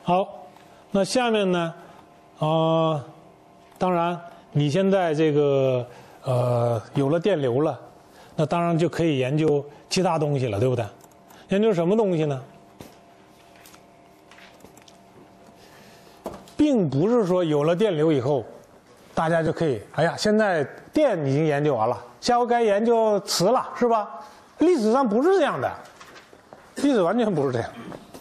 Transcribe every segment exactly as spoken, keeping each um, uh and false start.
好，那下面呢，呃，当然你现在这个呃有了电流了，那当然就可以研究其他东西了，对不对？研究什么东西呢？并不是说有了电流以后，大家就可以，哎呀，现在电已经研究完了，下回该研究磁了，是吧？历史上不是这样的，历史完全不是这样。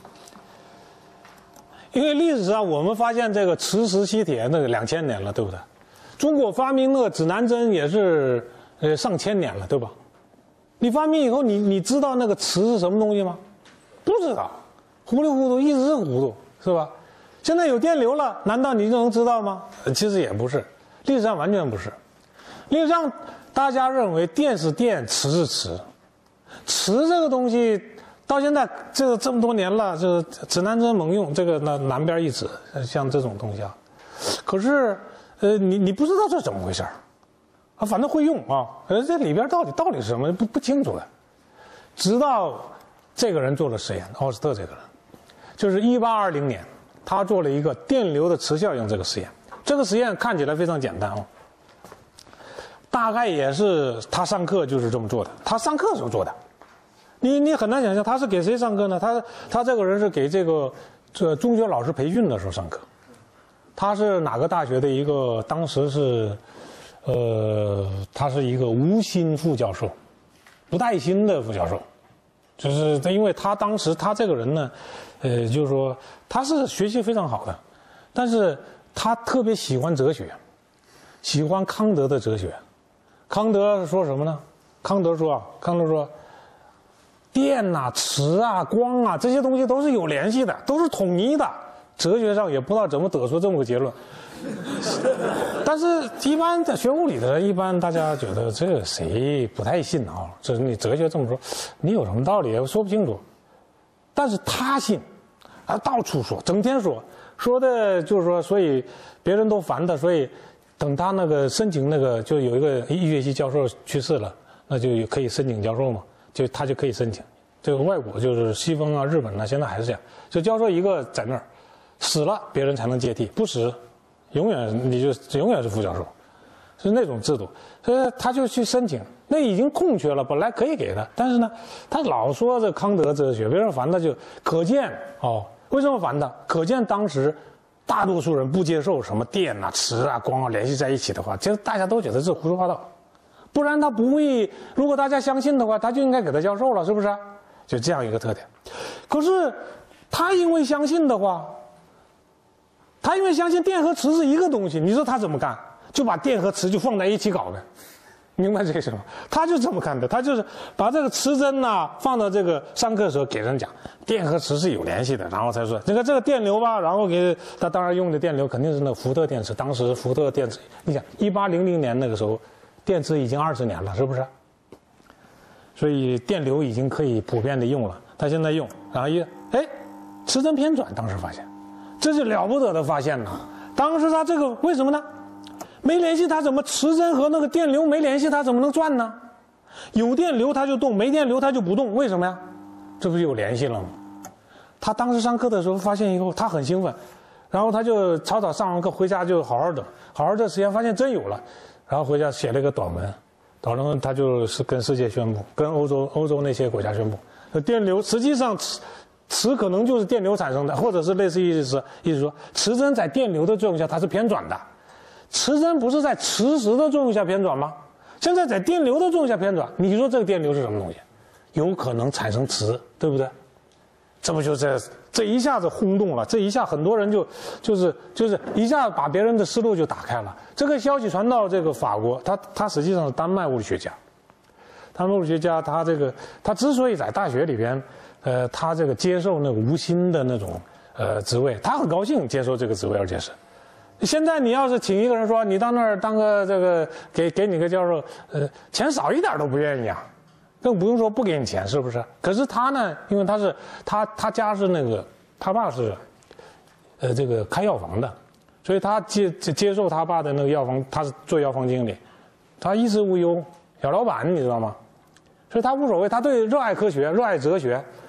因为历史上我们发现这个磁石吸铁那个两千年了，对不对？中国发明那个指南针也是呃上千年了，对吧？你发明以后，你你知道那个磁是什么东西吗？不知道，糊里糊涂，一直是糊涂，是吧？现在有电流了，难道你就能知道吗？其实也不是，历史上完全不是。历史上大家认为电是电，磁是磁，磁这个东西。到现在这个这么多年了，这个指南针猛用，这个那南边一指，像这种东西啊。可是，呃，你你不知道这怎么回事啊？反正会用啊，呃，这里边到底到底是什么不不清楚的。直到这个人做了实验，奥斯特这个人，就是一八二零年，他做了一个电流的磁效应这个实验。这个实验看起来非常简单哦，大概也是他上课就是这么做的，他上课时候做的。你你很难想象他是给谁上课呢？他他这个人是给这个这中学老师培训的时候上课。他是哪个大学的一个？当时是，呃，他是一个无心副教授，不带薪的副教授。就是因为他当时他这个人呢，呃，就是说他是学习非常好的，但是他特别喜欢哲学，喜欢康德的哲学。康德说什么呢？康德说啊，康德说。电呐、啊、磁啊、光啊，这些东西都是有联系的，都是统一的。哲学上也不知道怎么得出这么个结论。但是，一般在学物理的人，一般大家觉得这个谁不太信啊？这你哲学这么说，你有什么道理也说不清楚。但是他信，他到处说，整天说，说的就是说，所以别人都烦他。所以，等他那个申请那个，就有一个医学系教授去世了，那就可以申请教授嘛。就他就可以申请，这个外国就是西方啊、日本啊，现在还是这样。就教授一个在那儿，死了别人才能接替，不死，永远你就永远是副教授，是那种制度。所以他就去申请，那已经空缺了，本来可以给他，但是呢，他老说这康德哲学，别人烦他就可见哦，为什么烦他？可见当时大多数人不接受什么电啊、磁啊、光啊联系在一起的话，其实大家都觉得是胡说八道。不然他不会，如果大家相信的话，他就应该给他教授了，是不是？就这样一个特点。可是他因为相信的话，他因为相信电和磁是一个东西，你说他怎么干？就把电和磁就放在一起搞呗，明白这个什么？他就这么干的，他就是把这个磁针呐、啊、放到这个上课的时候给人讲，电和磁是有联系的，然后才说这个这个电流吧，然后给他当然用的电流肯定是那个福特电池，当时福特电池，你想一八零零年那个时候。电池已经二十年了，是不是？所以电流已经可以普遍的用了。他现在用，然后一哎，磁针偏转，当时发现，这是了不得的发现呐！当时他这个为什么呢？没联系，它怎么磁针和那个电流没联系，它怎么能转呢？有电流它就动，没电流它就不动，为什么呀？这不是有联系了吗？他当时上课的时候发现以后，他很兴奋，然后他就草草上完课回家就好好等，好好的实验，发现真有了。然后回家写了一个短文，短文他就是跟世界宣布，跟欧洲欧洲那些国家宣布，电流实际上磁磁可能就是电流产生的，或者是类似意思意思说，磁针在电流的作用下它是偏转的，磁针不是在磁石的作用下偏转吗？现在在电流的作用下偏转，你说这个电流是什么东西？有可能产生磁，对不对？这不就这这一下子轰动了，这一下很多人就就是就是一下把别人的思路就打开了。这个消息传到这个法国，他他实际上是丹麦物理学家，丹麦物理学家他这个他之所以在大学里边，呃，他这个接受那个无薪的那种呃职位，他很高兴接受这个职位，而且是。现在你要是请一个人说你到那儿当个这个给给你个教授，呃，钱少一点都不愿意啊。更不用说不给你钱，是不是？可是他呢，因为他是他他家是那个他爸是，呃，这个开药房的，所以他接接受他爸的那个药房，他是做药房经理，他衣食无忧，小老板，你知道吗？所以他无所谓，他对热爱科学，热爱哲学，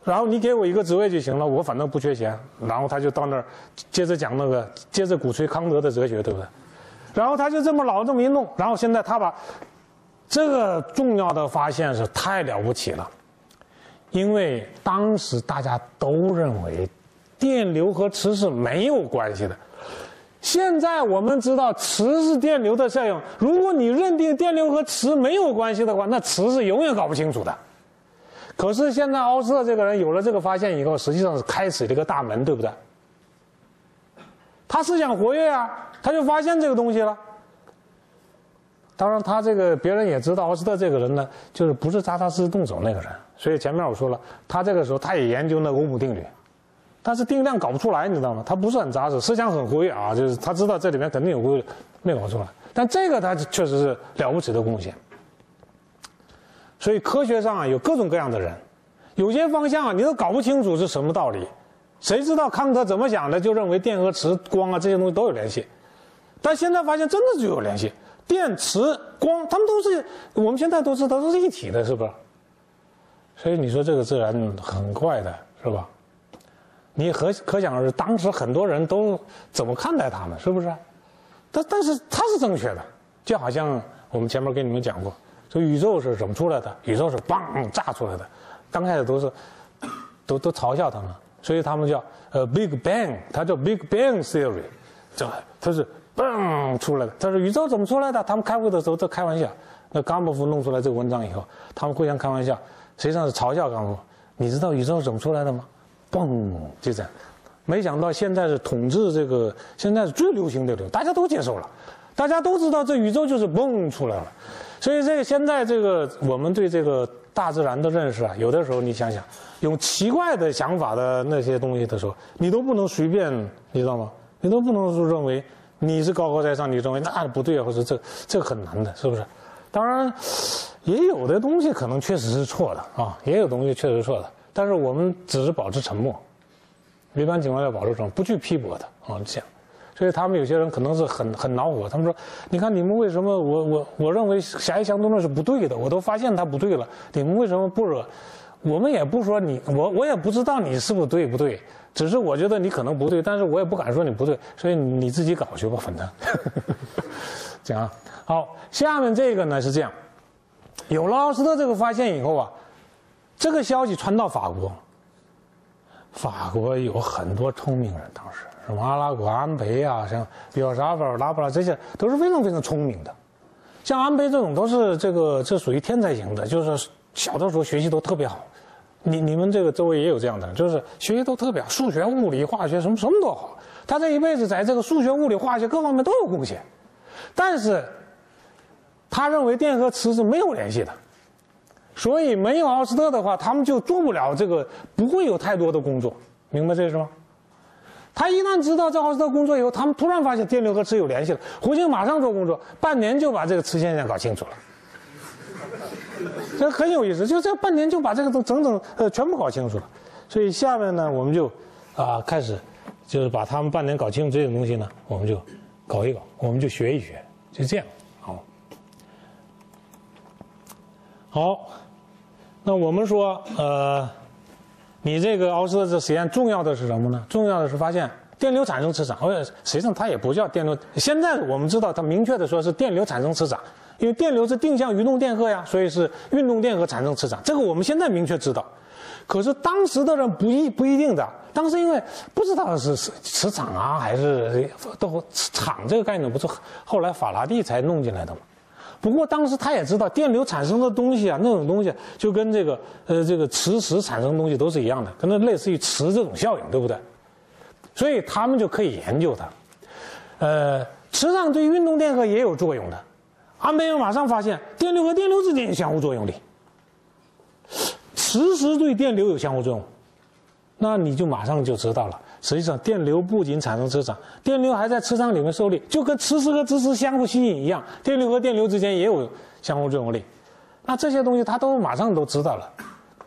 然后你给我一个职位就行了，我反正不缺钱。然后他就到那儿接着讲那个，接着鼓吹康德的哲学，对不对？然后他就这么老这么一弄，然后现在他把这个重要的发现是太了不起了，因为当时大家都认为电流和磁是没有关系的。现在我们知道磁是电流的效应，如果你认定电流和磁没有关系的话，那磁是永远搞不清楚的。可是现在奥斯特这个人有了这个发现以后，实际上是开启了一个大门，对不对？他思想活跃啊，他就发现这个东西了。当然，他这个别人也知道，奥斯特这个人呢，就是不是扎扎实实动手那个人。所以前面我说了，他这个时候他也研究那个欧姆定律，但是定量搞不出来，你知道吗？他不是很扎实，思想很活跃啊，就是他知道这里面肯定有规律，没搞出来。但这个他确实是了不起的贡献。所以科学上啊有各种各样的人，有些方向啊你都搞不清楚是什么道理，谁知道康德怎么想的，就认为电和磁、光啊这些东西都有联系，但现在发现真的就有联系，电、磁、光，它们都是我们现在都知道都是一体的，是不是？所以你说这个自然很怪的，是吧？你可可想而知，当时很多人都怎么看待他们，是不是？但但是它是正确的，就好像我们前面跟你们讲过。说宇宙是怎么出来的？宇宙是嘣炸出来的，刚开始都是，都都嘲笑他们，所以他们叫呃 Big Bang， 它叫 Big Bang Theory， 这它是嘣出来的。他说宇宙怎么出来的？他们开会的时候都开玩笑。那冈波夫弄出来这个文章以后，他们互相开玩笑，实际上是嘲笑冈波夫。你知道宇宙是怎么出来的吗？嘣就这样。没想到现在是统治这个，现在是最流行的流，大家都接受了，大家都知道这宇宙就是嘣出来了。所以这个现在这个我们对这个大自然的认识啊，有的时候你想想，有奇怪的想法的那些东西的时候，你都不能随便，你知道吗？你都不能说认为你是高高在上，你认为那不对，或者这这个很难的，是不是？当然，也有的东西可能确实是错的啊，也有东西确实是错的，但是我们只是保持沉默，一般情况下保持沉默，不去批驳它啊，这样。所以他们有些人可能是很很恼火，他们说：“你看你们为什么我我我认为狭义相对论是不对的，我都发现它不对了，你们为什么不惹？我们也不说你，我我也不知道你是不是对不对，只是我觉得你可能不对，但是我也不敢说你不对，所以你自己搞去吧，反正。这样好，下面这个呢是这样，有了奥斯特这个发现以后啊，这个消息传到法国，法国有很多聪明人，当时。”什么阿拉果、安培啊，像比尔沙菲尔、拉布拉，这些都是非常非常聪明的。像安培这种都是这个，这属于天才型的，就是小的时候学习都特别好。你你们这个周围也有这样的人，就是学习都特别好，数学、物理、化学什么什么都好。他这一辈子在这个数学、物理、化学各方面都有贡献，但是他认为电和磁是没有联系的，所以没有奥斯特的话，他们就做不了这个，不会有太多的工作，明白这是吗？他一旦知道这奥斯特工作以后，他们突然发现电流和磁有联系了，回去马上做工作，半年就把这个磁现象搞清楚了。这很有意思，就这半年就把这个都整整呃全部搞清楚了。所以下面呢，我们就啊、呃、开始就是把他们半年搞清楚这种东西呢，我们就搞一搞，我们就学一学，就这样。好，好，那我们说呃。你这个奥斯特这实验重要的是什么呢？重要的是发现电流产生磁场，而且实际上它也不叫电流。现在我们知道它明确的说是电流产生磁场，因为电流是定向运动电荷呀，所以是运动电荷产生磁场。这个我们现在明确知道。可是当时的人不一不一定的，当时因为不知道是磁场啊还是都场这个概念不是后来法拉第才弄进来的吗？不过当时他也知道电流产生的东西啊，那种东西就跟这个呃这个磁石产生的东西都是一样的，跟那类似于磁这种效应，对不对？所以他们就可以研究它。呃，磁场对运动电荷也有作用的。安培尔马上发现电流和电流之间有相互作用力，磁石对电流有相互作用，那你就马上就知道了。实际上，电流不仅产生磁场，电流还在磁场里面受力，就跟磁石和磁石相互吸引一样，电流和电流之间也有相互作用力。那这些东西他都马上都知道了。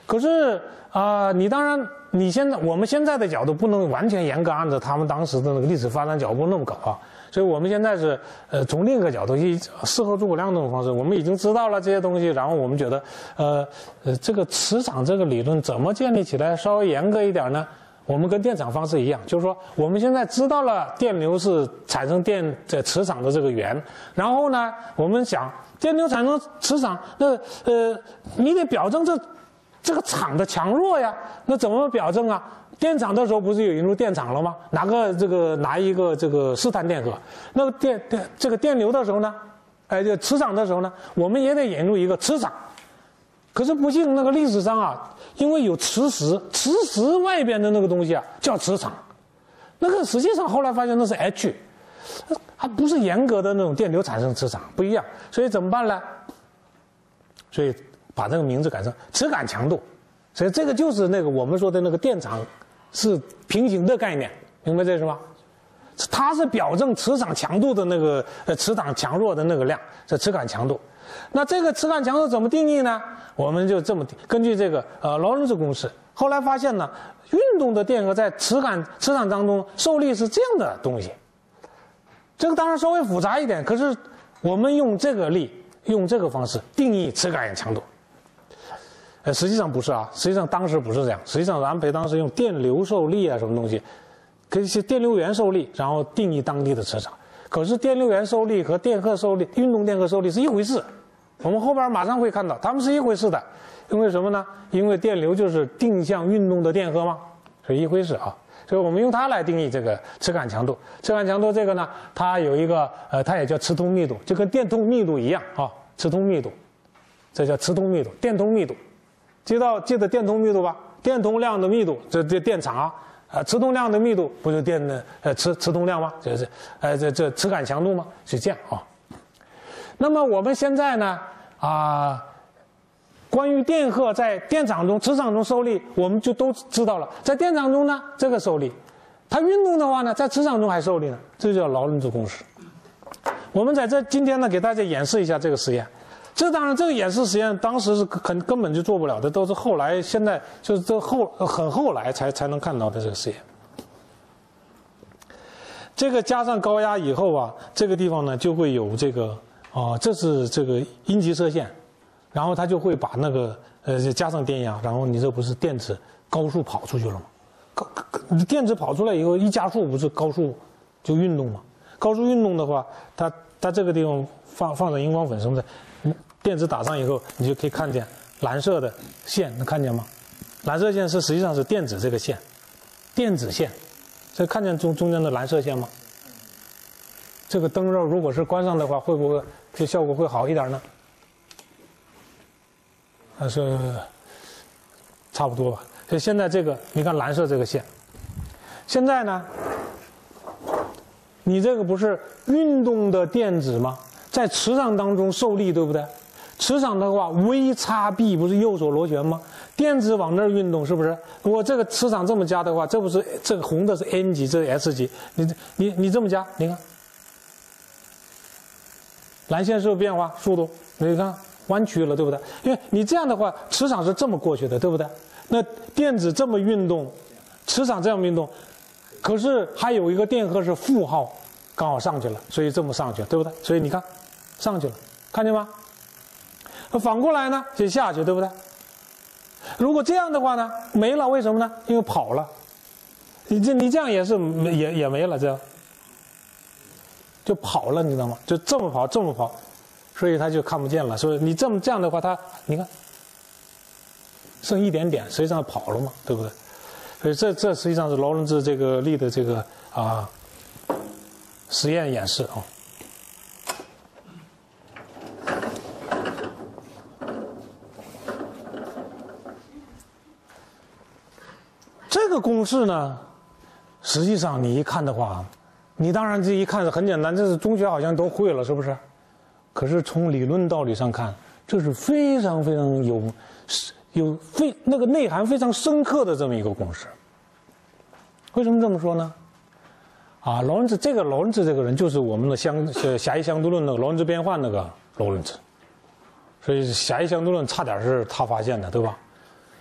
可是啊、呃，你当然你现在我们现在的角度不能完全严格按照他们当时的那个历史发展脚步那么搞啊。所以我们现在是呃从另一个角度，以事后诸葛亮这种方式，我们已经知道了这些东西，然后我们觉得呃呃这个磁场这个理论怎么建立起来稍微严格一点呢？我们跟电场方式一样，就是说我们现在知道了电流是产生电这磁场的这个源，然后呢，我们想电流产生磁场，那呃你得表证这这个场的强弱呀，那怎么表证啊？电场的时候不是有引入电场了吗？拿个这个拿一个这个试探电荷，那个电电这个电流的时候呢，哎，这磁场的时候呢，我们也得引入一个磁场。可是不幸那个历史上啊，因为有磁石，磁石外边的那个东西啊叫磁场，那个实际上后来发现那是 H， 还不是严格的那种电流产生磁场，不一样。所以怎么办呢？所以把这个名字改成磁感强度。所以这个就是那个我们说的那个电场是平行的概念，明白这是吗？它是表证磁场强度的那个呃磁场强弱的那个量，这磁感强度。那这个磁感强度怎么定义呢？我们就这么根据这个呃劳伦兹公式，后来发现呢，运动的电荷在磁感磁场当中受力是这样的东西。这个当然稍微复杂一点，可是我们用这个力，用这个方式定义磁感强度。呃，实际上不是啊，实际上当时不是这样，实际上安培当时用电流受力啊什么东西，可以是电流源受力，然后定义当地的磁场。可是电流源受力和电荷受力、运动电荷受力是一回事，我们后边马上会看到，它们是一回事的。因为什么呢？因为电流就是定向运动的电荷嘛，是一回事啊。所以我们用它来定义这个磁感强度。磁感强度这个呢，它有一个呃，它也叫磁通密度，就跟电通密度一样啊，磁通密度，这叫磁通密度、电通密度。记到记得电通密度吧？电通量的密度，这这电场啊。啊，磁通量的密度不就电的呃磁磁通量吗？这是呃这这磁感强度吗？是这样啊。那么我们现在呢啊，关于电荷在电场中、磁场中受力，我们就都知道了。在电场中呢，这个受力；它运动的话呢，在磁场中还受力呢，这就叫劳伦兹公式。我们在这今天呢，给大家演示一下这个实验。这当然，这个演示实验当时是根根本就做不了的，都是后来现在就是这后很后来才才能看到的这个实验。这个加上高压以后啊，这个地方呢就会有这个啊、呃，这是这个阴极射线，然后它就会把那个呃加上电压，然后你这不是电子高速跑出去了吗？高电子跑出来以后一加速，不是高速就运动吗？高速运动的话，它它这个地方放放上荧光粉什么的。电子打上以后，你就可以看见蓝色的线，能看见吗？蓝色线是实际上是电子这个线，电子线，这看见中中间的蓝色线吗？这个灯罩如果是关上的话，会不会这效果会好一点呢？还是差不多吧。所以现在这个，你看蓝色这个线，现在呢，你这个不是运动的电子吗？在磁场当中受力，对不对？磁场的话 ，V 叉 B 不是右手螺旋吗？电子往那儿运动，是不是？如果这个磁场这么加的话，这不是这个红的是 N 极，这是 S 极，你你你这么加，你看，蓝线是不是变化速度？你看弯曲了，对不对？因为你这样的话，磁场是这么过去的，对不对？那电子这么运动，磁场这样运动，可是还有一个电荷是负号，刚好上去了，所以这么上去了，对不对？所以你看，上去了，看见吗？反过来呢，就下去，对不对？如果这样的话呢，没了，为什么呢？因为跑了。你这你这样也是也也没了，这样就跑了，你知道吗？就这么跑，这么跑，所以他就看不见了。所以你这么这样的话，他你看剩一点点，实际上跑了嘛，对不对？所以这这实际上是劳伦兹这个力的这个啊实验演示啊。这个公式呢，实际上你一看的话，你当然这一看是很简单，这是中学好像都会了，是不是？可是从理论道理上看，这是非常非常有有非那个内涵非常深刻的这么一个公式。为什么这么说呢？啊，劳伦兹这个劳伦兹这个人就是我们的相呃狭义相对论那个劳伦兹变换那个劳伦兹，所以狭义相对论差点是他发现的，对吧？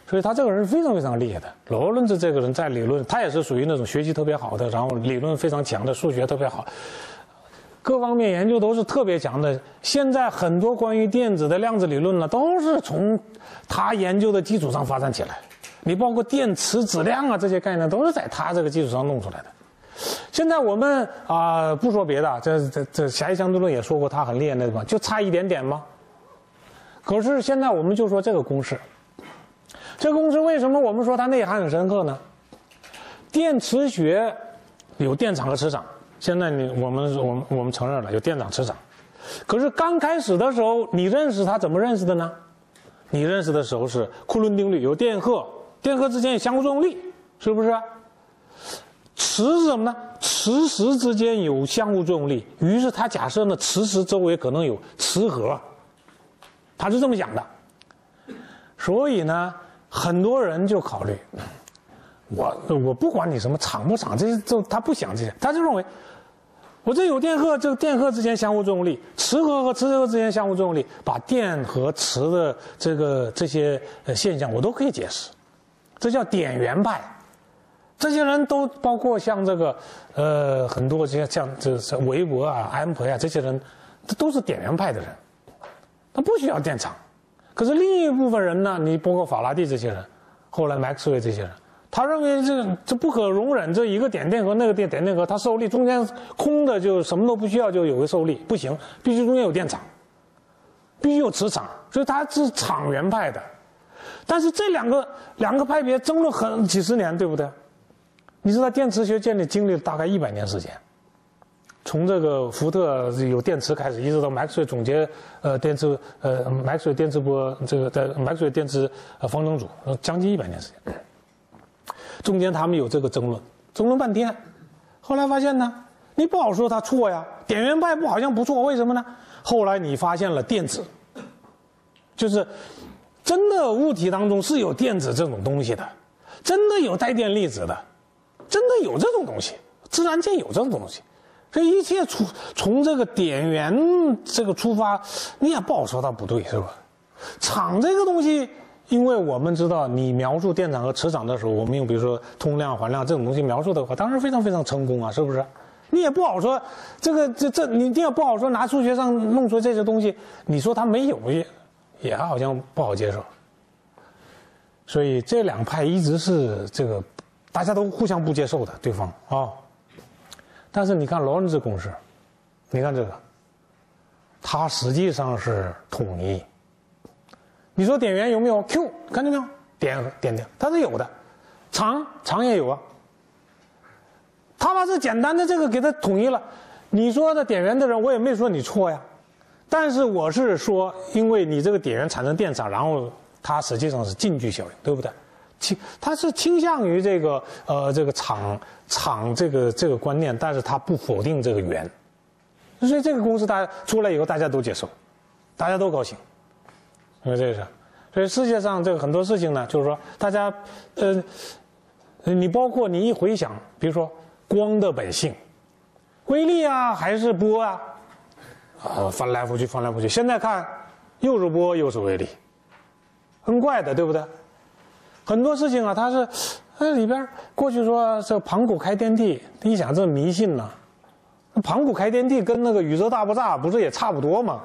所以他这个人是非常非常厉害的。劳伦兹这个人在理论，他也是属于那种学习特别好的，然后理论非常强的，数学特别好，各方面研究都是特别强的。现在很多关于电子的量子理论呢，都是从他研究的基础上发展起来。你包括电磁质量啊这些概念，都是在他这个基础上弄出来的。现在我们啊、呃、不说别的，这这这狭义相对论也说过他很厉害的地方，就差一点点吗？可是现在我们就说这个公式。这个公式为什么我们说它内涵很深刻呢？电磁学有电场和磁场，现在你我们我们我们承认了有电场、磁场。可是刚开始的时候，你认识它怎么认识的呢？你认识的时候是库伦定律，有电荷，电荷之间有相互作用力，是不是？磁是什么呢？磁石之间有相互作用力，于是他假设呢，磁石周围可能有磁核，他是这么想的。所以呢，很多人就考虑，我我不管你什么场不场，这些就他不想这些，他就认为，我这有电荷，这个电荷之间相互作用力，磁核和磁核之间相互作用力，把电和磁的这个这些呃现象我都可以解释，这叫点源派。这些人都包括像这个呃很多这些像这这韦伯啊、安培啊这些人，这都是点源派的人，他不需要电场。可是另一部分人呢，你包括法拉第这些人，后来麦克斯韦这些人，他认为这这不可容忍，这一个点电荷那个点点电荷，它受力中间空的就什么都不需要就有个受力，不行，必须中间有电场，必须有磁场，所以他是场源派的。但是这两个两个派别争论很几十年，对不对？你知道电磁学建立经历了大概一百年时间，从这个福特有电磁开始，一直到麦克斯韦总结呃电磁呃麦克斯韦电磁波这个在麦克斯韦电磁呃方程组，将近一百年时间，中间他们有这个争论，争论半天，后来发现呢，你不好说他错呀，点源派不好像不错，为什么呢？后来你发现了电子，就是真的物体当中是有电子这种东西的，真的有带电粒子的。真的有这种东西，自然界有这种东西，这一切出从这个点源这个出发，你也不好说它不对，是吧？场这个东西，因为我们知道，你描述电场和磁场的时候，我们用比如说通量、环量这种东西描述的话，当然非常非常成功啊，是不是？你也不好说这个这这，你也不好说拿数学上弄出这些东西，你说它没有也也好像不好接受。所以这两派一直是这个。大家都互相不接受的对方啊、哦，但是你看劳伦兹公式，你看这个，它实际上是统一。你说点源有没有 Q？ 看见没有？点点点，它是有的，场场也有啊。他把这简单的这个给它统一了。你说的点源的人，我也没说你错呀，但是我是说，因为你这个点源产生电场，然后它实际上是近距效应，对不对？倾，它是倾向于这个呃这个场场这个这个观念，但是它不否定这个源，所以这个公式大家出来以后大家都接受，大家都高兴，因为这个是，所以世界上这个很多事情呢，就是说大家呃，你包括你一回想，比如说光的本性，微粒啊还是波啊，啊翻来覆去翻来覆去，现在看又是波又是微粒，很怪的，对不对？很多事情啊，它是，那里边过去说这盘古开天地，一想这迷信呢、啊，盘古开天地跟那个宇宙大爆炸不是也差不多吗？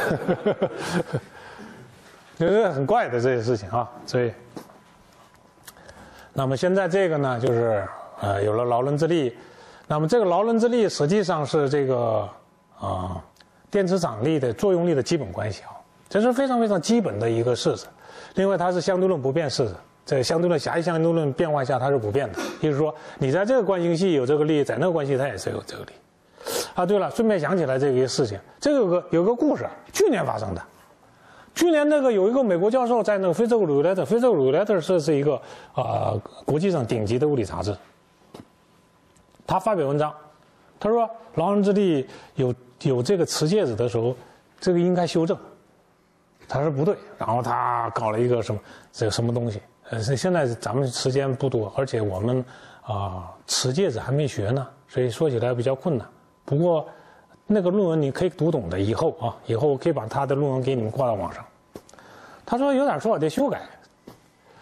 就是很怪的这些事情啊，所以，那么现在这个呢，就是呃有了劳伦兹力，那么这个劳伦兹力实际上是这个啊、呃、电磁场力的作用力的基本关系啊，这是非常非常基本的一个式子。另外，它是相对论不变式子。在相对论狭义相对论变化下，它是不变的。也就是说，你在这个惯性系有这个力，在那个关系它也是有这个力。啊，对了，顺便想起来这个事情，这个有个有个故事，去年发生的。去年那个有一个美国教授在那个《Physical Relator》，《Physical Relator》是是一个啊、呃、国际上顶级的物理杂志。他发表文章，他说劳伦兹力有有这个磁介质的时候，这个应该修正。他说不对，然后他搞了一个什么这个什么东西。呃，现在咱们时间不多，而且我们啊、呃、磁介质还没学呢，所以说起来比较困难。不过那个论文你可以读懂的，以后啊，以后我可以把他的论文给你们挂到网上。他说有点说法得修改。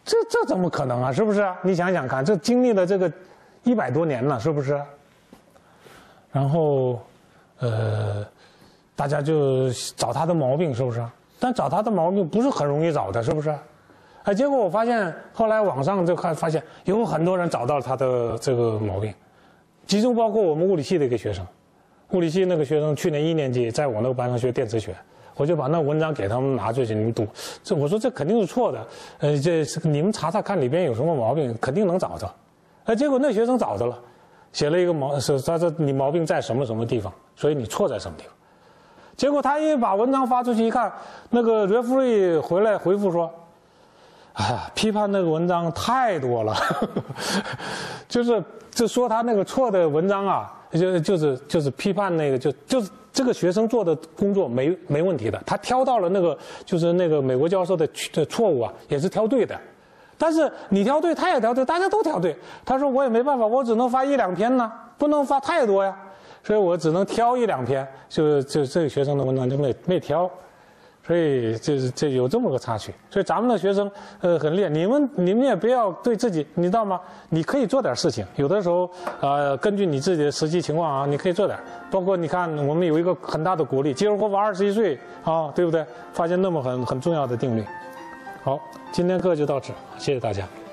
这这怎么可能啊？是不是？你想想看，这经历了这个一百多年了，是不是？然后，呃，大家就找他的毛病，是不是？但找他的毛病不是很容易找的，是不是？哎，结果我发现，后来网上就看发现有很多人找到了他的这个毛病，其中包括我们物理系的一个学生，物理系那个学生去年一年级在我那个班上学电磁学，我就把那文章给他们拿出去，你们读。这我说这肯定是错的，呃，这你们查查看里边有什么毛病，肯定能找着。哎，结果那学生找着了，写了一个毛，是他说你毛病在什么什么地方，所以你错在什么地方。结果他一把文章发出去一看，那个 referee 回来回复说：“哎呀，批判那个文章太多了，就是就说他那个错的文章啊，就就是就是批判那个就就是这个学生做的工作没没问题的，他挑到了那个就是那个美国教授的的错误啊，也是挑对的。但是你挑对，他也挑对，大家都挑对。他说我也没办法，我只能发一两篇呢，不能发太多呀。”所以我只能挑一两篇，就就这个学生的文章就没没挑，所以就是这有这么个插曲。所以咱们的学生呃很厉害，你们你们也不要对自己，你知道吗？你可以做点事情，有的时候呃根据你自己的实际情况啊，你可以做点。包括你看，我们有一个很大的鼓励，基尔霍夫二十一岁啊，对不对？发现那么很很重要的定律。好，今天课就到此，谢谢大家。